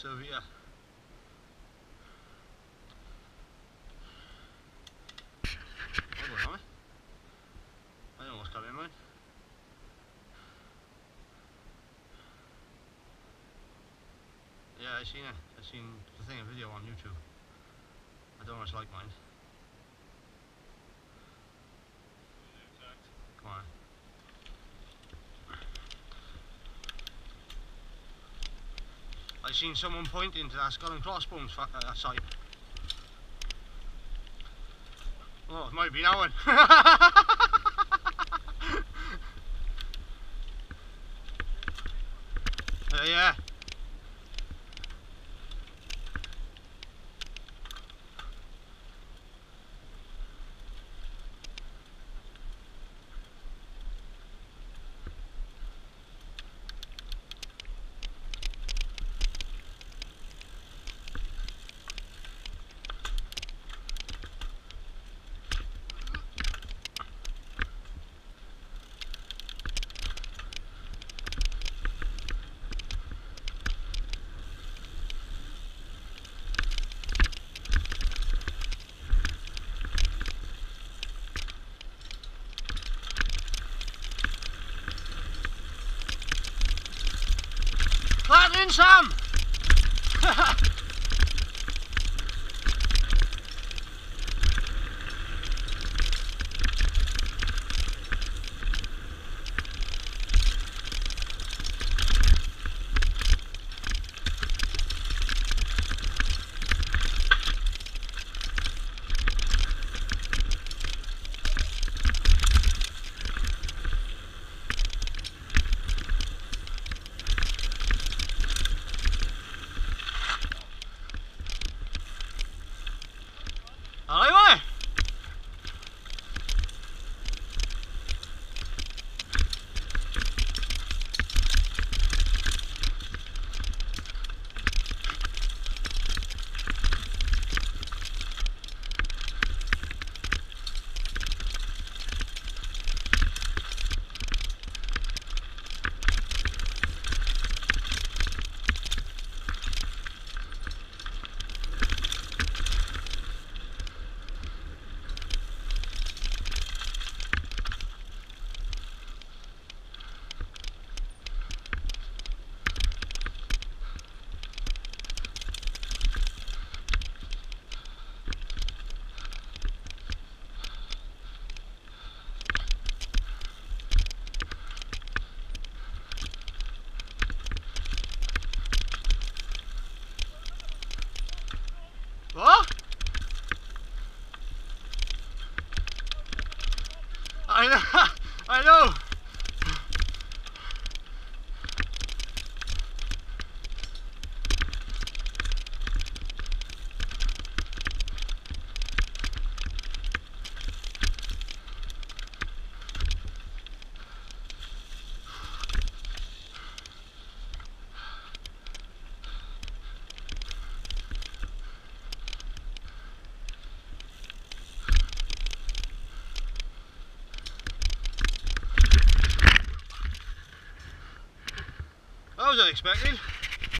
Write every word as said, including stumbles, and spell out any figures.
over here. Oh, I don't know what's coming, man. Yeah, I seen it. I seen the thing, a video on YouTube. I don't know what it's like mine. Come on. I seen someone pointing to that skull and crossbones uh, that side. Oh, it might be that one. uh, yeah. Flatten some! What? I know, I know. That was unexpected.